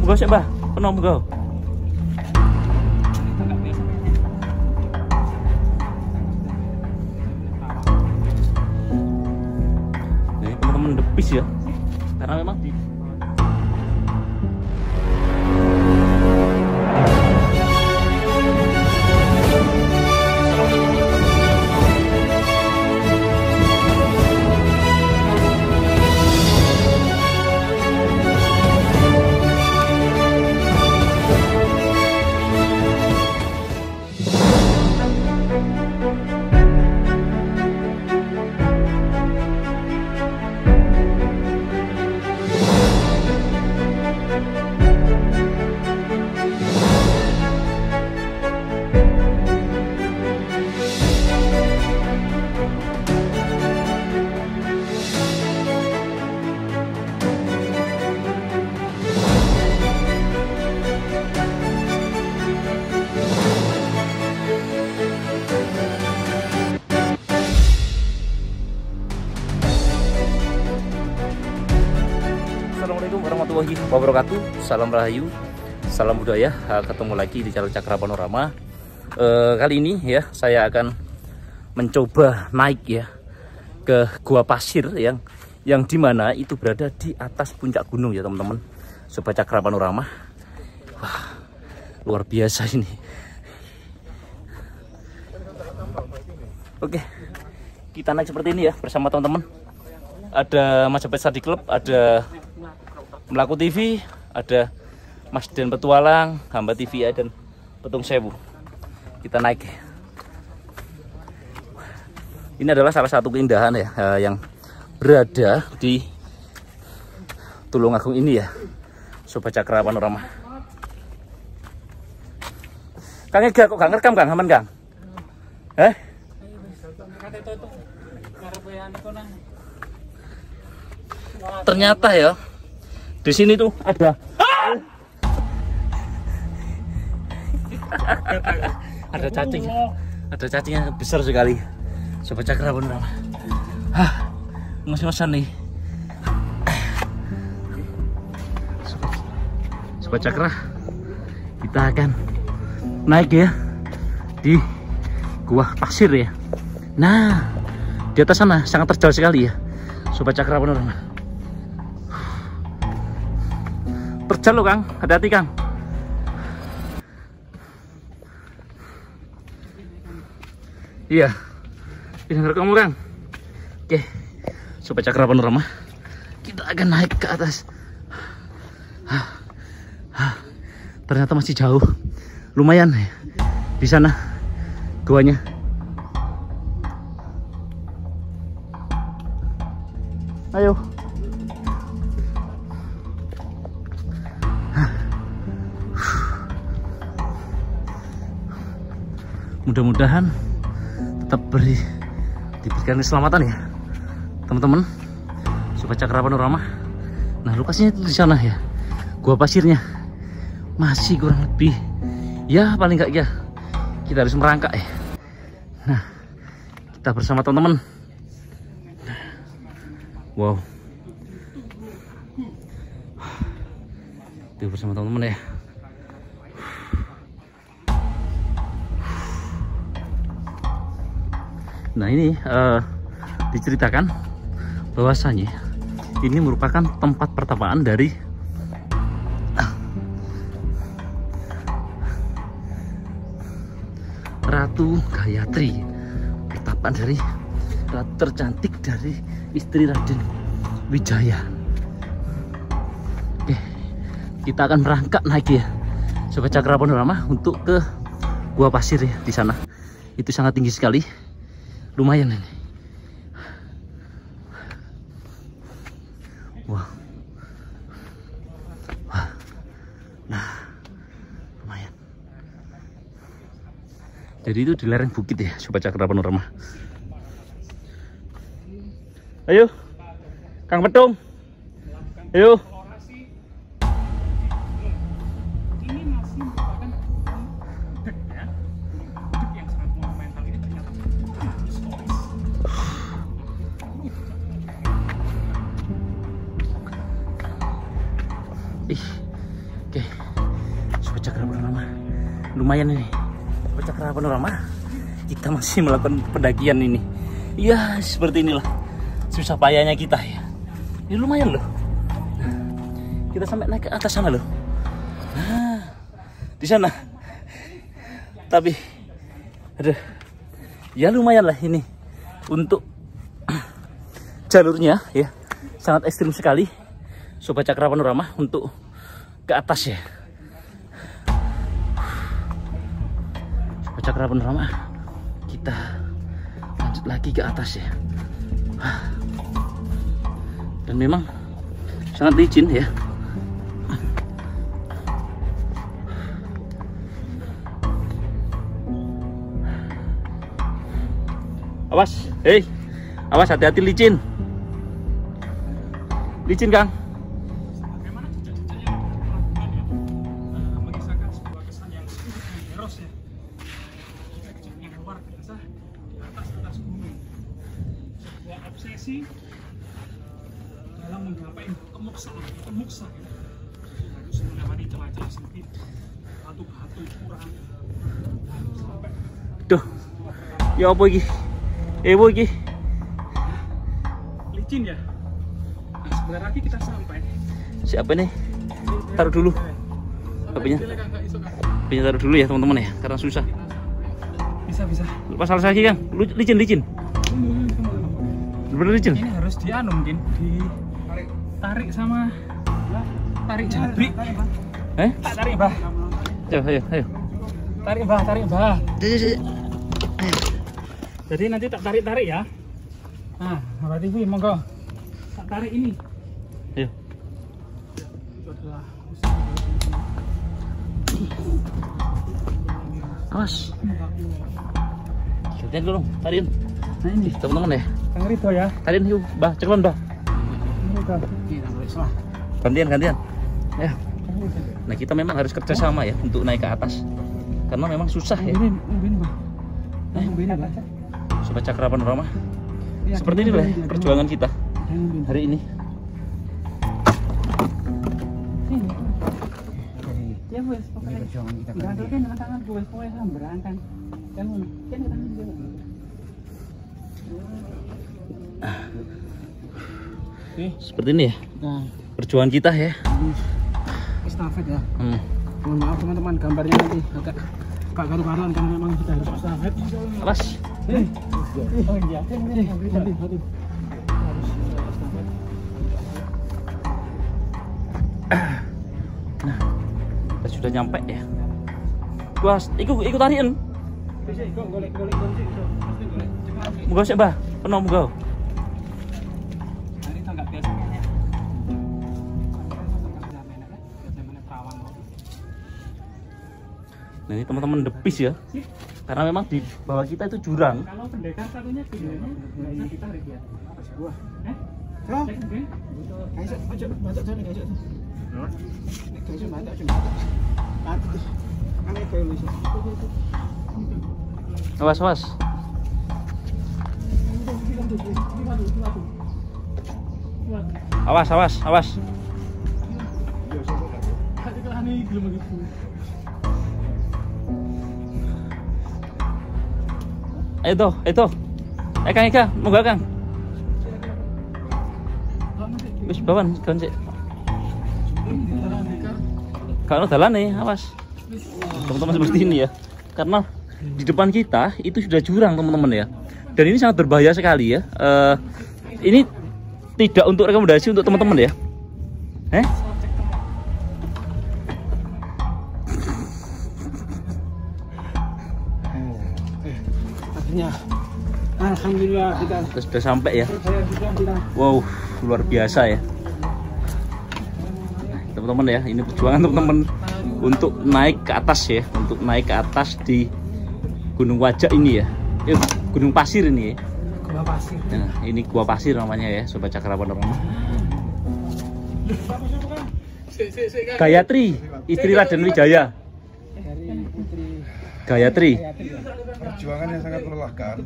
Muga sik, Mbah. Penuh muga. Ini teman-teman depis ya. Karena memang di Assalamualaikum warahmatullahi wabarakatuh. Salam Rahayu, salam budaya. Ketemu lagi di channel Cakra Panorama. Kali ini ya saya akan mencoba naik ya ke gua pasir yang dimana itu berada di atas puncak gunung ya teman-teman. Sobat Cakra Panorama. Wah, luar biasa ini. Oke, kita naik seperti ini ya bersama teman-teman. Ada Majapahit Study Club, ada Melaku TV, ada Mas Den Petualang, Hamba TV dan Petung Sewu. Kita naik. Ini adalah salah satu keindahan ya yang berada di Tulungagung ini ya, Sobat Cakra Panorama. Kang Ega kok gak ngerekam Kang, aman Kang? Ternyata ya di sini tuh ada ada cacingnya besar sekali. Sobat Cakra Panorama. Ngos-ngosan nih. Sobat Cakra, kita akan naik ya di gua pasir ya. Nah, di atas sana sangat terjal sekali ya, Sobat Cakra Panorama. Terjal loh Kang, hati-hati Kang. Iya, dengar kamu Kang. Oke, Sobat Cakra Panorama, kita akan naik ke atas. Ternyata masih jauh, lumayan ya. Di sana goanya. Ayo. Mudah-mudahan tetap diberikan keselamatan ya teman-teman, Sobat Cakra Panorama. Nah, lokasinya itu di sana ya, gua pasirnya masih kurang lebih ya, paling enggak ya kita harus merangkak ya. Nah, kita bersama teman-teman. Wow, itu bersama teman-teman ya. Nah, ini diceritakan bahwasanya ini merupakan tempat pertapaan dari Ratu Gayatri, pertapaan dari ratu tercantik dari istri Raden Wijaya. Oke, kita akan berangkat naik ya, Sobat Cakra Panorama, untuk ke gua pasir ya. Di sana itu sangat tinggi sekali, lumayan ini. Wah, nah, lumayan. Jadi itu di lereng bukit ya, Sobat Cakra Panorama. Ayo, Kang Petung. Ayo. Oke, lumayan ini. Sobat Cakra Panorama, kita masih melakukan pendakian ini. Ya seperti inilah susah payahnya kita ya. Ini lumayan loh. Kita sampai naik ke atas sana loh. Nah, di sana. Tapi, aduh, ya lumayan lah ini untuk jalurnya ya. Sangat ekstrim sekali, Sobat Cakra Panorama, untuk ke atas ya. Sobat Cakra Panorama, kita lanjut lagi ke atas ya. Dan memang sangat licin ya. Awas, hei, awas, hati-hati licin. Licin Kang. Bagaimana jejak-jejak yang mengisahkan sebuah kesan yang heros ya. Jejak yang luar biasa di atas gunung. Sebuah obsesi dalam menggapai kemoksaan harus melewati celah-celah sempit, batu-batu kurang sampai. Duh, ya apa iki? Iki Licin ya. Nah, sebentar lagi kita sampai. Siapa nih? Taruh dulu. HP-nya. HP-nya taruh dulu ya teman-teman ya, karena susah. Bisa. Lepas alas lagi Kang. Licin. Bener licin. Ini harus dianu mungkin ditarik sama tarik jabrik. Tak tarik bah. Ayo. Tarik bah. Jadi nanti tak tarik ya. Nah, Mbak TV monggo. Tak tarik ini. Ayo. Awas. Gantian dulu, tariin. Nah ini Teman-teman ya. Kang Ridho ya. Tariin yuk, Bah, ceklon, Bah. Gantian. Ya. Nah, kita memang harus kerjasama ya untuk naik ke atas. Karena memang susah ya. Ini Bang. Ini Bang. Sobat Cakra Panorama, seperti inilah perjuangan kita hari ini. Ya wes, pokoknya perjuangan kita. Enggak kan tangan gue pokoknya samberankan. Kan tangan gue. Seperti ini ya perjuangan kita ya. Estafet ya. Mohon maaf teman-teman, gambarnya nanti agak karu-karuan karena memang kita harus estafet. Awas. Oh iya, hati. Nah, kita sudah nyampe ya. Gua ikut tarian. Muga sih, Bah. Penuh muga. Hari tanggap biasanya ya. Nah, ini teman-teman debis ya. Karena memang di bawah kita itu jurang. Kalau pendekar satunya videonya bisa ditarik ya. Sebuah. Awas. Awas. Ayo toh. Kang, moga Kang. Wis bawan kan sik. Kalau jalan nih, awas. Teman-teman seperti ini ya. Karena di depan kita itu sudah jurang teman-teman ya. Dan ini sangat berbahaya sekali ya. Ini tidak untuk rekomendasi untuk teman-teman ya. Alhamdulillah kita sudah sampai ya. Wow, luar biasa ya. Nah, teman-teman ya, ini perjuangan teman-teman untuk naik ke atas ya, untuk naik ke atas di Gunung Wajak ini ya. Gunung Pasir ini ya. Gua Pasir. Nah, ini Gua Pasir namanya ya, Sobat Cakra Panorama. Gayatri, istri Raden Wijaya. Gayatri. Perjuangan yang sangat melelahkan.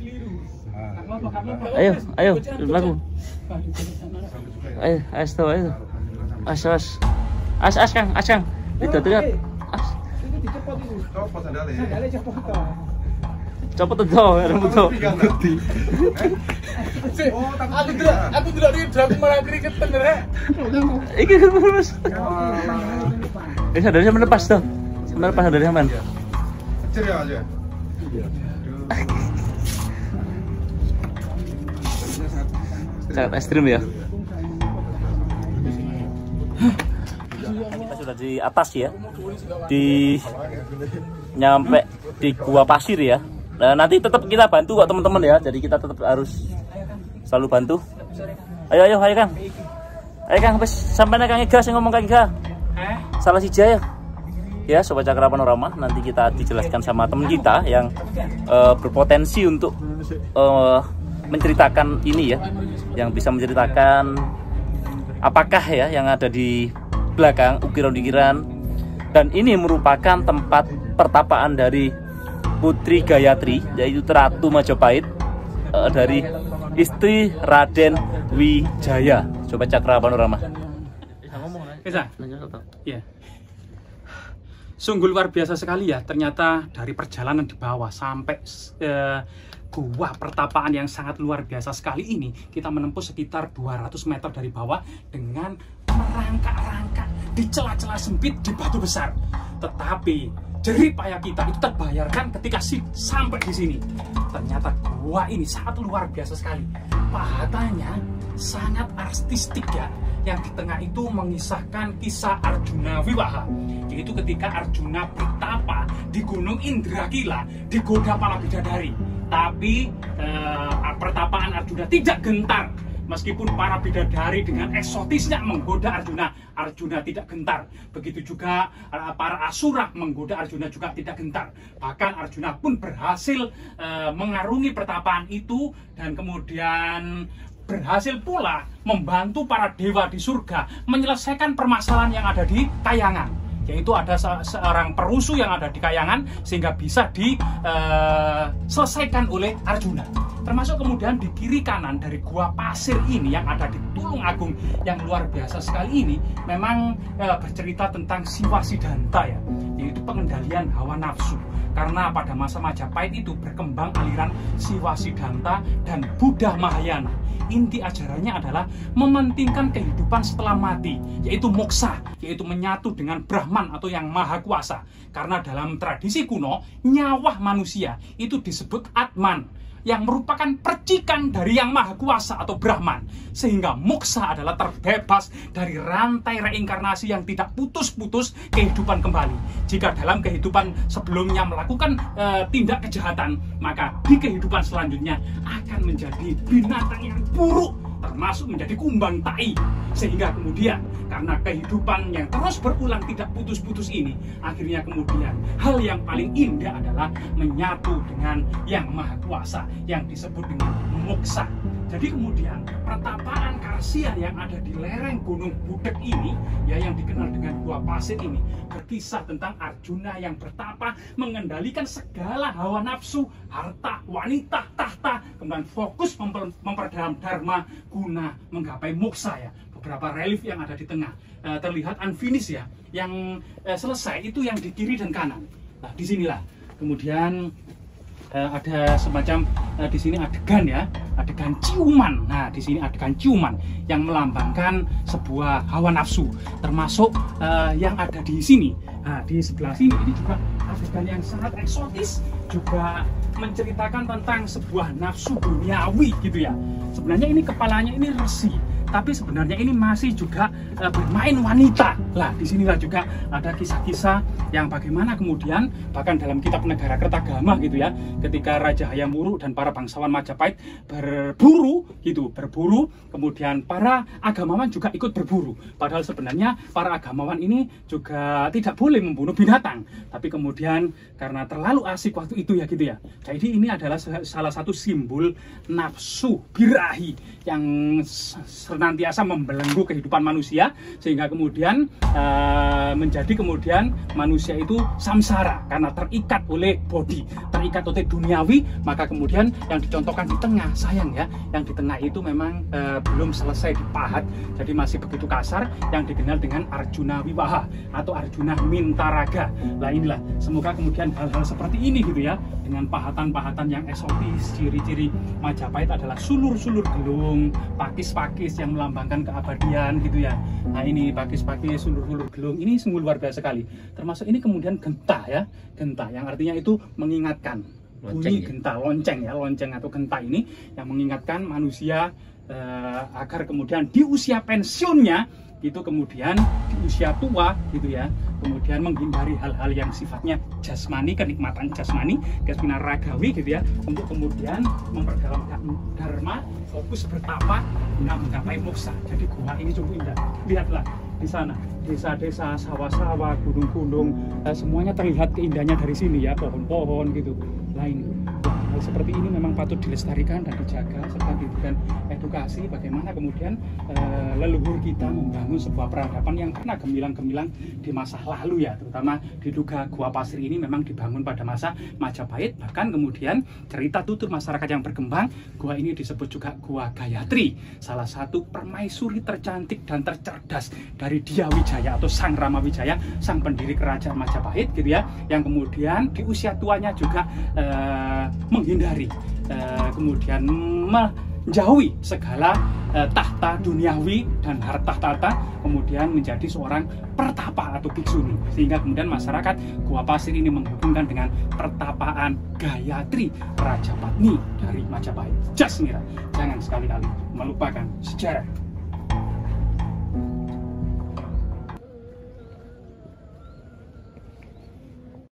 Ayo, laku. Ayo. As Kang. Itu lihat. dicepot itu. Copot sandalnya. Sandalnya cepot toh. Copot tuh, rambut tuh. Aku tidak di drama malah keringetan rek. Iki terus. Sadarnya melepas tuh. Melepas dari aman. Ceria aja. Sangat ekstrim ya. Kita sudah di atas ya, di nyampe di gua pasir ya. Nah, nanti tetap kita bantu kok teman-teman ya. Jadi kita tetap harus selalu bantu. Ayo Kang. Ayo Kang, wis sampeyan Kang Iga sing ngomong Kang Iga. Salah si Jaya. Ya, Sobat Cakra Panorama, nanti kita dijelaskan sama teman kita yang berpotensi untuk menceritakan ini ya, yang bisa menceritakan apakah ya yang ada di belakang ukiran-ukiran. Dan ini merupakan tempat pertapaan dari Putri Gayatri, yaitu Ratu Majapahit, dari istri Raden Wijaya. Sobat Cakra Panorama. Bisa? Iya. Sungguh luar biasa sekali ya, ternyata dari perjalanan di bawah sampai gua pertapaan yang sangat luar biasa sekali ini, kita menempuh sekitar 200 meter dari bawah dengan merangkak-rangkak di celah-celah sempit di batu besar. Tetapi jerih payah kita itu terbayarkan ketika sampai di sini. Ternyata gua ini sangat luar biasa sekali. Pahatanya sangat artistik ya. Yang di tengah itu mengisahkan kisah Arjuna Wiwaha, yaitu ketika Arjuna bertapa di Gunung Indrakila digoda para bidadari. Tapi pertapaan Arjuna tidak gentar. Meskipun para bidadari dengan eksotisnya menggoda Arjuna, Arjuna tidak gentar. Begitu juga para asura menggoda Arjuna juga tidak gentar. Bahkan Arjuna pun berhasil mengarungi pertapaan itu dan kemudian berhasil pula membantu para dewa di surga menyelesaikan permasalahan yang ada di Kayangan, yaitu ada seorang perusuh yang ada di Kayangan sehingga bisa diselesaikan oleh Arjuna. Termasuk kemudian di kiri kanan dari gua pasir ini yang ada di Tulung Agung yang luar biasa sekali ini memang bercerita tentang Siwa Sidanta ya, yaitu pengendalian hawa nafsu. Karena pada masa Majapahit itu berkembang aliran Siwa Sidanta dan Buddha Mahayana. Inti ajarannya adalah mementingkan kehidupan setelah mati, yaitu moksa, yaitu menyatu dengan Brahman atau yang maha kuasa. Karena dalam tradisi kuno, nyawa manusia itu disebut Atman, yang merupakan percikan dari yang maha kuasa atau Brahman, sehingga moksa adalah terbebas dari rantai reinkarnasi yang tidak putus-putus kehidupan kembali. Jika dalam kehidupan sebelumnya melakukan tindak kejahatan, maka di kehidupan selanjutnya akan menjadi binatang yang buruk, termasuk menjadi kumbang tai. Sehingga kemudian karena kehidupan yang terus berulang tidak putus-putus ini, akhirnya kemudian hal yang paling indah adalah menyatu dengan yang maha kuasa yang disebut dengan moksa. Jadi kemudian pertapaan Karsia yang ada di lereng Gunung Budek ini ya, yang dikenal dengan Gua Pasir ini, berkisah tentang Arjuna yang bertapa mengendalikan segala hawa nafsu, harta, wanita, tahta, kemudian fokus memperdalam dharma guna menggapai moksa ya. Beberapa relief yang ada di tengah terlihat unfinished ya, yang selesai itu yang di kiri dan kanan. Nah disinilah kemudian ada semacam di sini adegan ya, adegan ciuman. Nah di sini adegan ciuman yang melambangkan sebuah hawa nafsu, termasuk yang ada di sini. Nah di sebelah sini ini juga adegan yang sangat eksotis, juga menceritakan tentang sebuah nafsu duniawi gitu ya. Sebenarnya ini kepalanya ini resi, tapi sebenarnya ini masih juga bermain wanita. Lah, disinilah juga ada kisah-kisah yang bagaimana kemudian bahkan dalam kitab Negara Kertagama gitu ya, ketika Raja Hayam Wuruk dan para bangsawan Majapahit berburu, kemudian para agamawan juga ikut berburu. Padahal sebenarnya para agamawan ini juga tidak boleh membunuh binatang, tapi kemudian karena terlalu asik waktu itu ya gitu ya. Jadi ini adalah salah satu simbol nafsu birahi yang senantiasa membelenggu kehidupan manusia, sehingga kemudian menjadi kemudian manusia itu samsara karena terikat oleh body, terikat oleh duniawi. Maka kemudian yang dicontohkan di tengah, sayang ya, yang di tengah itu memang belum selesai dipahat, jadi masih begitu kasar, yang dikenal dengan Arjuna Wiwaha atau Arjuna Mintaraga. Nah inilah, semoga kemudian hal-hal seperti ini gitu ya, dengan pahatan-pahatan yang eksotis. Ciri-ciri Majapahit adalah sulur-sulur gelung, pakis-pakis yang melambangkan keabadian gitu ya. Nah ini pakis-pakis, sulur-sulur gelung, ini sungguh luar biasa sekali. Termasuk ini kemudian genta ya, genta yang artinya itu mengingatkan, bunyi genta, lonceng ya, lonceng atau genta ini yang mengingatkan manusia agar kemudian di usia pensiunnya itu kemudian di usia tua gitu ya, kemudian menghindari hal-hal yang sifatnya jasmani, kenikmatan jasmani, kenikmatan ragawi gitu ya, untuk kemudian memperdalam dharma, fokus bertapa guna menggapai moksa. Jadi gua ini cukup indah, lihatlah di sana desa-desa, sawah-sawah, gunung-gunung, semuanya terlihat keindahannya dari sini ya, pohon-pohon gitu. Lain hal seperti ini memang patut dilestarikan dan dijaga serta diberikan edukasi bagaimana kemudian leluhur kita membangun sebuah peradaban yang pernah gemilang-gemilang di masa lalu ya, terutama diduga Gua Pasir ini memang dibangun pada masa Majapahit. Bahkan kemudian cerita tutur masyarakat yang berkembang, gua ini disebut juga Gua Gayatri, salah satu permaisuri tercantik dan tercerdas dari Diyawijaya atau Sang Ramawijaya, sang pendiri kerajaan Majapahit gitu ya, yang kemudian di usia tuanya juga menghindari kemudian menjauhi segala tahta duniawi dan harta tahta, kemudian menjadi seorang pertapa atau biksuni, sehingga kemudian masyarakat Gua Pasir ini menghubungkan dengan pertapaan Gayatri Rajapatni dari Majapahit. Jasmira, jangan sekali-kali melupakan sejarah.